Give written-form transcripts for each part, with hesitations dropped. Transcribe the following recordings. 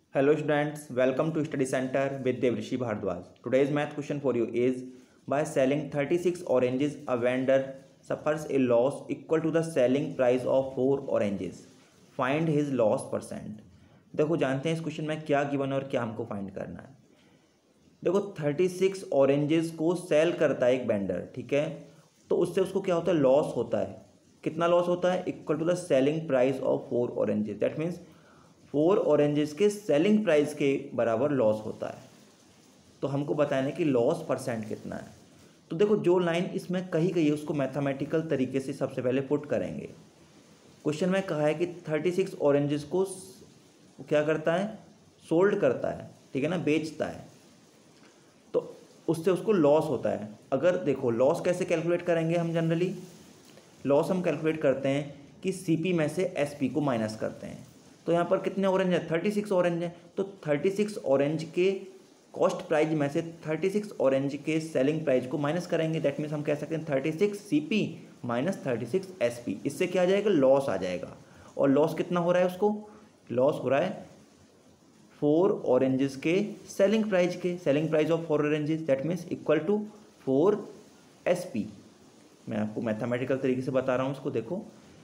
Hello students, welcome to Study Center with Devrishi Bhardwaj. Today's math question for you is, by selling 36 oranges, a vendor suffers a loss equal to the selling price of 4 oranges. Find his loss percent. देखो जानते हैं इस question में क्या given और क्या हमको find करना है। देखो 36 ऑरेंजेस को सेल करता है एक वेंडर, ठीक है, तो उससे उसको क्या होता है, लॉस होता है। कितना लॉस होता है? Equal to the selling price of 4 oranges. That means 4 oranges के सेलिंग प्राइस के बराबर लॉस होता है। तो हमको बताना है कि लॉस परसेंट कितना है। तो देखो जो लाइन इसमें कही गई है उसको मैथमेटिकल तरीके से सबसे पहले पुट करेंगे। क्वेश्चन में कहा है कि 36 ऑरेंजेस को क्या करता है, सोल्ड करता है, ठीक है ना, बेचता है, तो उससे उसको लॉस होता है। अगर देखो लॉस कैसे कैलकुलेट करेंगे हम, जनरली लॉस हम कैलकुलेट करते हैं कि सीपी में से एसपी को माइनस करते हैं। तो यहाँ पर कितने ऑरेंज है? 36 ऑरेंज है। तो 36 ऑरेंज के कॉस्ट प्राइस में से 36 ऑरेंज के सेलिंग प्राइस को माइनस करेंगे। दैट मीन्स हम कह सकते हैं 36 सीपी माइनस 36 एसपी। इससे क्या आ जाएगा? लॉस आ जाएगा। और लॉस कितना हो रहा है उसको? लॉस हो रहा है 4 ऑरेंजेस के सेलिंग प्राइस के, selling price of 4 oranges, that means equal to 4 SP. मैं आपको मैथमेटिकल तरीके से बता रहा हूँ इसको। देखो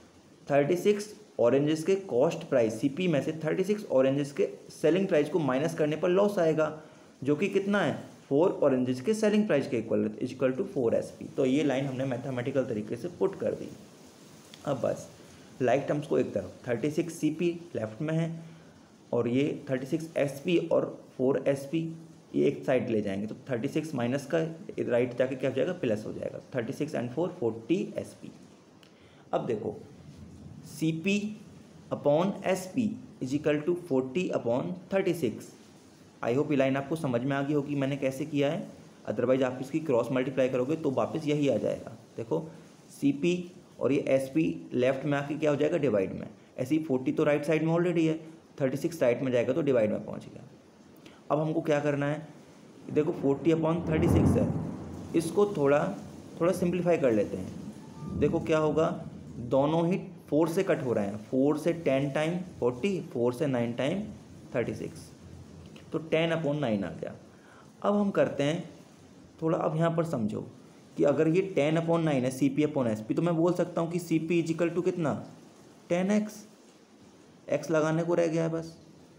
36 ऑरेंजेस के कॉस्ट प्राइस सीपी में से 36 ऑरेंजेस के सेलिंग प्राइस को माइनस करने पर लॉस आएगा, जो कि कितना है? 4 ऑरेंजेस के सेलिंग प्राइस के इक्वल टू 4 एसपी। तो ये लाइन हमने मैथमेटिकल तरीके से पुट कर दी। अब बस लाइक टर्म्स को एक तरफ, 36 सीपी लेफ्ट में है और ये 36 एसपी और 4 एसपी ये एक साइड ले जाएंगे। तो 36 माइनस का राइट जाके क्या हो जाएगा? प्लस हो जाएगा। 36 एंड 4 40 एसपी। अब देखो CP upon SP is equal to 40 upon 36। I hope ये लाइन आपको समझ में आ गई होगी मैंने कैसे किया है। अदरवाइज आप इसकी क्रॉस मल्टीप्लाई करोगे तो वापस यही आ जाएगा। देखो CP और ये SP लेफ्ट में आके क्या हो जाएगा? डिवाइड में। ऐसे ही 40 तो राइट साइड में ऑलरेडी है, 36 राइट में जाएगा तो डिवाइड में पहुंच गया। अब हमको क्या करना है? देखो 40 अपॉन 36 है, इसको थोड़ा सिंप्लीफाई कर लेते हैं। देखो क्या होगा, दोनों ही 4 से कट हो रहे हैं। 4 से 10 टाइम 40, 4 से 9 टाइम 36, तो 10 अपॉन 9 आ गया। अब हम करते हैं थोड़ा, अब यहाँ पर समझो कि अगर ये 10 अपॉन 9 है CP अपॉन SP, तो मैं बोल सकता हूँ कि CP इज इक्वल टू कितना? 10x। x लगाने को रह गया है बस।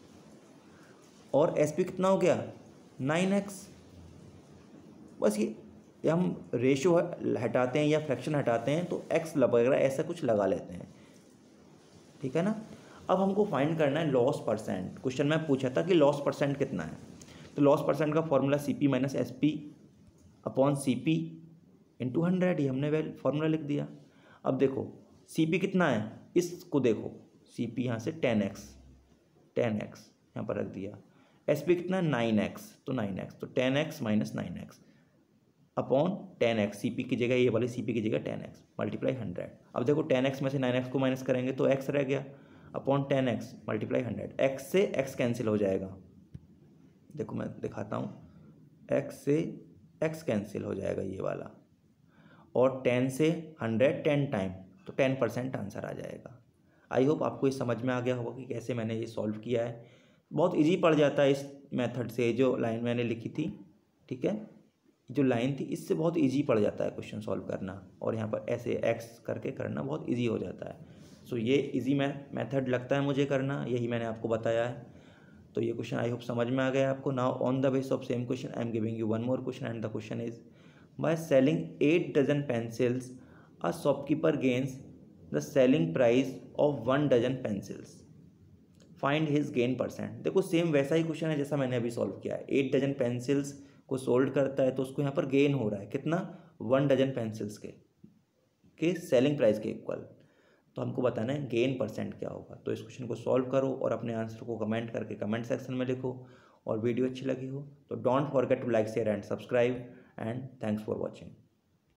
और SP कितना हो गया? 9x। बस ये हम रेशियो हटाते हैं या फ्रैक्शन हटाते हैं तो x वगैरह ऐसा कुछ लगा लेते हैं, ठीक है ना। अब हमको फाइंड करना है लॉस परसेंट। क्वेश्चन में पूछा था कि लॉस परसेंट कितना है, तो लॉस परसेंट का formula CP minus SP upon CP into 100, ये हमने वेल फॉर्मूला लिख दिया। अब देखो CP कितना है, इसको देखो CP यहाँ से 10x यहाँ पर रख दिया। SP कितना है? 9x, तो 9x, तो 10x minus 9x upon 10x। CP की जगह ये वाली CP की जगह 10x मल्टीप्लाई 100। अब देखो 10x में से 9x को माइनस करेंगे तो x रह गया अपॉन 10x मल्टीप्लाई 100। x से x कैंसिल हो जाएगा। देखो मैं दिखाता हूँ, x से x कैंसिल हो जाएगा ये वाला, और 10 से 100 10 टाइम, तो 10% आंसर आ जाएगा। आई होप आपको ये समझ में आ गया होगा कि कैसे मैंने ये सॉल्व किया है। बहुत ईजी पड़ जाता है इस मेथड से, जो लाइन मैंने लिखी थी, ठीक है, जो लाइन थी इससे बहुत इजी पड़ जाता है क्वेश्चन सॉल्व करना, और यहाँ पर ऐसे x करके करना बहुत इजी हो जाता है। सो ये इजी मेथड लगता है मुझे करना, यही मैंने आपको बताया है। तो ये क्वेश्चन आई होप समझ में आ गया आपको। Now on the base of same question I am giving you one more question, and the question is, by selling 8 dozen pencils a shopkeeper gains the selling price of 1 dozen pencils. Find his gain percent. देखो same वैसा ही question है जैसा मैंने अभी solve किया है। 8 dozen pencils को सोल्ड करता है तो उसको यहाँ पर गेन हो रहा है कितना? 1 डजन पेंसिल्स के सेलिंग प्राइस के इक्वल। तो हमको बताना है गेन परसेंट क्या होगा। तो इस क्वेश्चन को सॉल्व करो और अपने आंसर को कमेंट करके कमेंट सेक्शन में लिखो। और वीडियो अच्छी लगी हो तो don't forget to like, share and subscribe, and thanks for watching.